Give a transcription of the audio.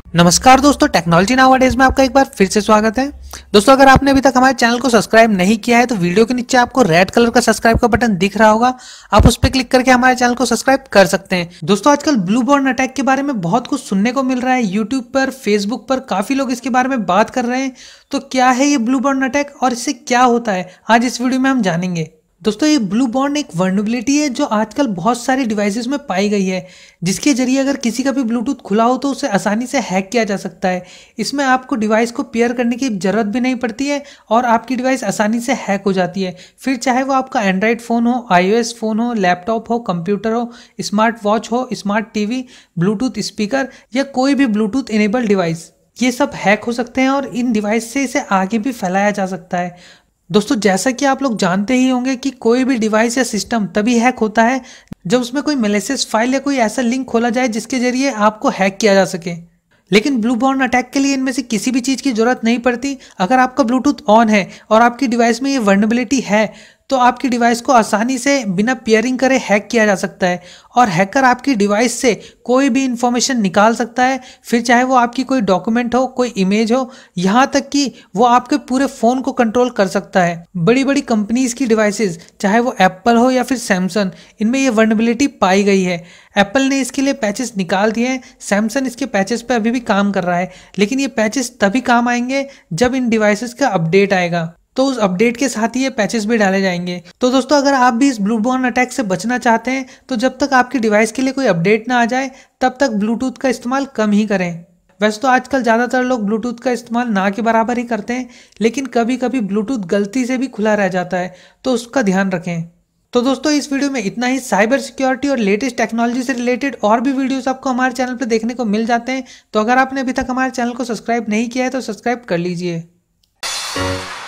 नमस्कार दोस्तों, technology nowadays में आपका एक बार फिर से स्वागत है। दोस्तों, अगर आपने अभी तक हमारे चैनल को सब्सक्राइब नहीं किया है तो वीडियो के नीचे आपको रेड कलर का सब्सक्राइब का बटन दिख रहा होगा, आप उस पर क्लिक करके हमारे चैनल को सब्सक्राइब कर सकते हैं। दोस्तों, आजकल ब्लू बॉर्न अटैक के बारे में बहुत कुछ सुनने को मिल रहा है। यूट्यूब पर, फेसबुक पर काफी लोग इसके बारे में बात कर रहे हैं। तो क्या है ये ब्लू बॉर्न अटैक और इससे क्या होता है, आज इस वीडियो में हम जानेंगे। दोस्तों, ये ब्लू बॉर्न एक वर्नेबिलिटी है जो आजकल बहुत सारी डिवाइसेस में पाई गई है, जिसके जरिए अगर किसी का भी ब्लूटूथ खुला हो तो उसे आसानी से हैक किया जा सकता है। इसमें आपको डिवाइस को पेयर करने की जरूरत भी नहीं पड़ती है और आपकी डिवाइस आसानी से हैक हो जाती है। फिर चाहे वो आपका एंड्रॉयड फ़ोन हो, iOS फ़ोन हो, लैपटॉप हो, कंप्यूटर हो, स्मार्ट वॉच हो, स्मार्ट टीवी, ब्लूटूथ स्पीकर या कोई भी ब्लूटूथ इनेबल डिवाइस, ये सब हैक हो सकते हैं और इन डिवाइस से इसे आगे भी फैलाया जा सकता है। दोस्तों, जैसा कि आप लोग जानते ही होंगे कि कोई भी डिवाइस या सिस्टम तभी हैक होता है जब उसमें कोई मैलिशियस फाइल या कोई ऐसा लिंक खोला जाए जिसके जरिए आपको हैक किया जा सके। लेकिन ब्लू बॉर्न अटैक के लिए इनमें से किसी भी चीज़ की जरूरत नहीं पड़ती। अगर आपका ब्लूटूथ ऑन है और आपकी डिवाइस में ये वर्नेबिलिटी है तो आपकी डिवाइस को आसानी से बिना पेयरिंग करे हैक किया जा सकता है और हैकर आपकी डिवाइस से कोई भी इंफॉर्मेशन निकाल सकता है। फिर चाहे वो आपकी कोई डॉक्यूमेंट हो, कोई इमेज हो, यहाँ तक कि वो आपके पूरे फ़ोन को कंट्रोल कर सकता है। बड़ी बड़ी कंपनीज की डिवाइसेस, चाहे वो एप्पल हो या फिर सैमसंग, इनमें ये वर्नेबिलिटी पाई गई है। एप्पल ने इसके लिए पैचेस निकाल दिए हैं, सैमसंग इसके पैचेस पे अभी भी काम कर रहा है, लेकिन ये पैचेस तभी काम आएंगे जब इन डिवाइसेस का अपडेट आएगा, तो उस अपडेट के साथ ही ये पैचेस भी डाले जाएंगे। तो दोस्तों, अगर आप भी इस ब्लू बॉर्न अटैक से बचना चाहते हैं तो जब तक आपकी डिवाइस के लिए कोई अपडेट ना आ जाए तब तक ब्लूटूथ का इस्तेमाल कम ही करें। वैसे तो आजकल ज़्यादातर लोग ब्लूटूथ का इस्तेमाल ना के बराबर ही करते हैं, लेकिन कभी कभी ब्लूटूथ गलती से भी खुला रह जाता है, तो उसका ध्यान रखें। तो दोस्तों, इस वीडियो में इतना ही। साइबर सिक्योरिटी और लेटेस्ट टेक्नोलॉजी से रिलेटेड और भी वीडियोस आपको हमारे चैनल पर देखने को मिल जाते हैं। तो अगर आपने अभी तक हमारे चैनल को सब्सक्राइब नहीं किया है तो सब्सक्राइब कर लीजिए।